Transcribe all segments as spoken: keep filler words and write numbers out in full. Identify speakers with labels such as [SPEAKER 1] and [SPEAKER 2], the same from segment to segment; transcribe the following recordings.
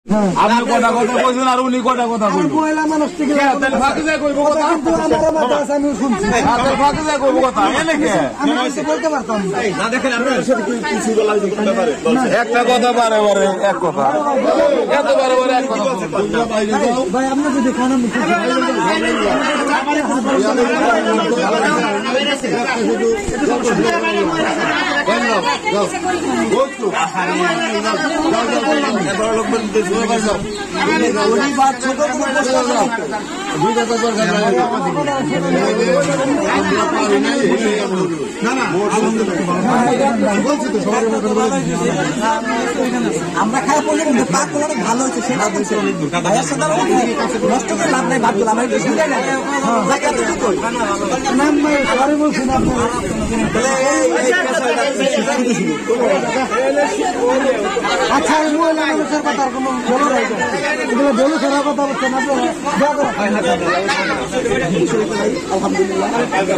[SPEAKER 1] আপনি কথা কথা কইছেন আর উনি কথা কথা কইবেন পয়লা মানুষ থেকে তাহলে ফাঁকি যায় কইবো কথা কিন্তু আমার মাথা আছে আমি শুনছি তাহলে ফাঁকি যায় কইবো কথা এনে কি আমি বলতে পারতাম না দেখেন আপনার সাথে কি কিছু বলা যেতে পারে একটা কথা বারে বারে এক কথা এত বারে বারে এক কথা ভাই আপনি যদি খানা মুখে আমরা খাই বলি অনেক ভালো হয়েছে সেটা বলছে নষ্ট করে লাভ নাই ভাবছিলাম আমি বেশি যাই না আচ্ছা মানুষের কথা কোনো বলো সেরা কথা বলছে না আলহামদুলিল্লাহ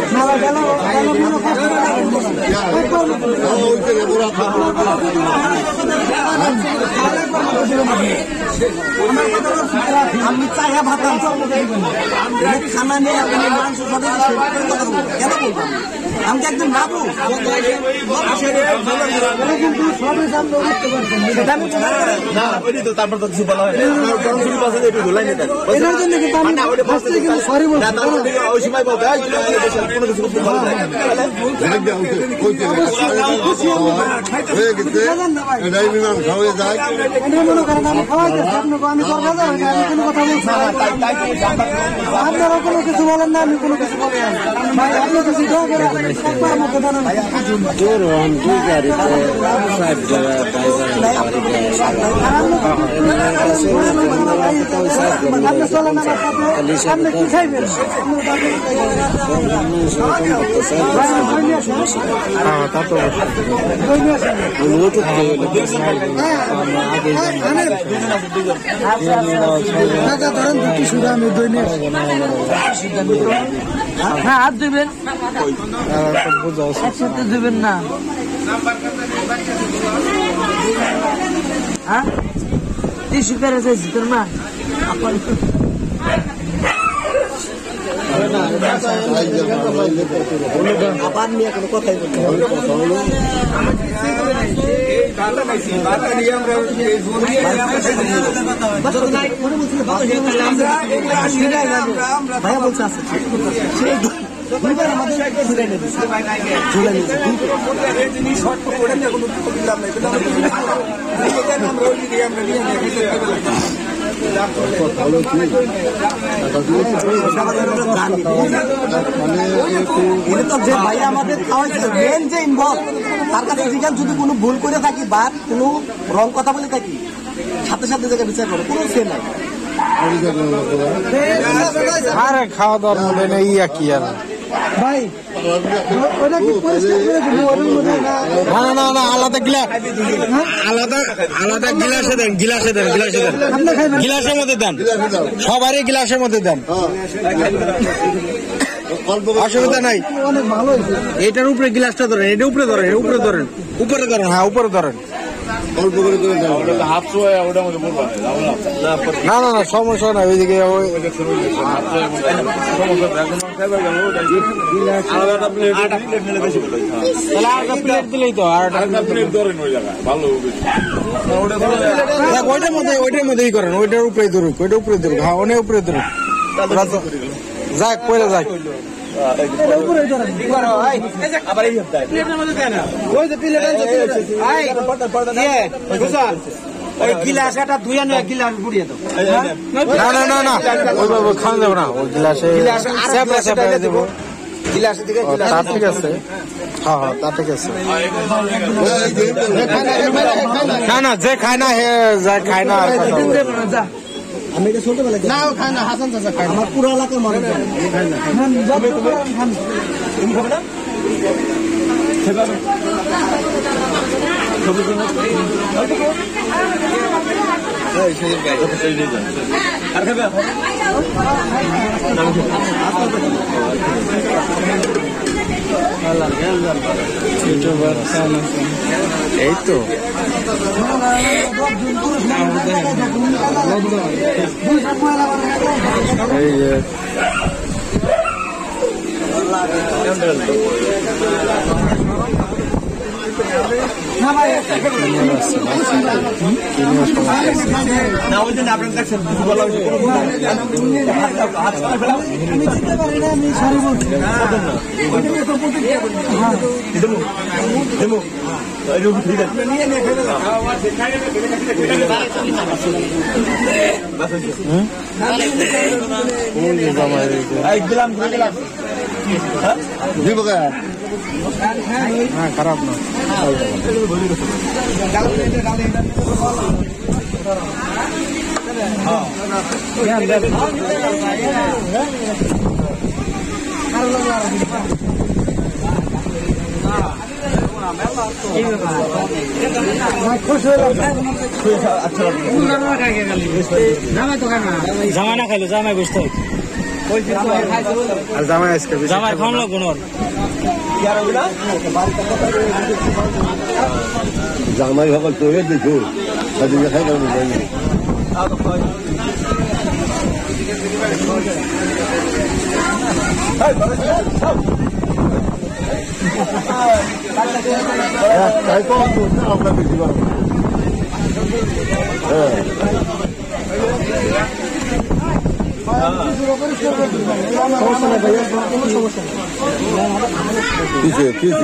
[SPEAKER 1] আমি চাইয়া ভাবলাম খানা নিয়ে আপনি মাংস সবাই কথা বলবো কেন বলবো আমি তো একদম ভাবো কিন্তু সবই সামনে বুঝতে পারছেন তারপর তো কিছু বলা হয় এটার জন্য কিন্তু আমি কিন্তু সরি বলছি ওই সময় বলতে কোনো কিছু করতে ভালো লাগে হয়ে গেছে এটাই বিমান খাওয়া যায় মনে করেন আমি খাওয়াইতে আপনাকে আমি করবো না আমি কোনো কথা বলছি আপনারা কোনো কিছু বলেন না আমি কোনো কিছু বলি না ভাই আপনি কিছু দোয়া করে একবার আমাকে জানান আপনি চলেন আপনি কি খাইবেন ধরেন দুটি সুরা আমি দই নিয়ে হ্যাঁ হাত দেবেন একসাথে দেবেন না হ্যাঁ টিস্যু পেরে চাইছি তোর মা আবার নিয়ে কোনো কথাই বলতে ভাইয়া বলছে আছে যে ভাইয়া আমাদের খাওয়াইছে মেন যে ইনভলভ তার কাছে যদি কোনো ভুল করে থাকি বা কোনো রং কথা বলে থাকি সাথে সাথে জায়গায় বিচার করে কোনো সে নাই আরে খাওয়া দাওয়ার মধ্যে নেই কি আর ভাই না না না আলাদা গিলাস আলাদা আলাদা গিলাসে দেন গিলাসে দেন গিলাসে দেন গিলাসের মধ্যে দেন সবারই গিলাসের মধ্যে দেন অসুবিধা নাই অনেক ভালো এটার উপরে গিলাসটা ধরেন এটা উপরে ধরেন উপরে ধরেন উপরে ধরেন হ্যাঁ উপরে ধরেন না না না সমস্যা নাই ওইদিকে দিলেই তো ওইটার মধ্যে ওইটার মধ্যেই করেন ওইটার উপরে ধরুক ওইটার উপরে ধরুক হ্যাঁ অনেক উপরে ধরুক যাক পয়লা যাক গিলাসটা ধুয়ে নেয় গিলাস বুড়িয়ে তো না না না না ওইভাবে খাওয়া যাবে না ওই গিলাসে দেবো গিলাসের দিকে ঠিক আছে হ্যাঁ হ্যাঁ তা ঠিক আছে না না যে খায় না হে যা খায় না আমি এটা শুনতে পেলাম না খায় না হাসান চাচা খায় আমার পুরো এলাকার মানুষ খায় না তুমি খাবে না এই তো এই যে
[SPEAKER 2] না ওই জন্য আপনার দেখছেন কিছু বলা হয়েছে
[SPEAKER 3] আমি চিনতে পারি না আমি সরি বলছি
[SPEAKER 2] ঠিক আছে দিলাম
[SPEAKER 1] হ্যাঁ খারাপ না
[SPEAKER 3] জামাই না খাইলো জামাই বুঝতে
[SPEAKER 1] আর জামাই আজকে
[SPEAKER 3] জামাই খাওয়ান লাগবো না
[SPEAKER 4] জামাই সকল তো দেখো সেদিকে খাই পারবো তাই তো আমরা বেশি পারবো কিসে কিসে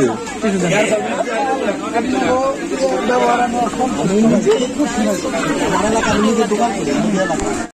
[SPEAKER 3] ব্যবহার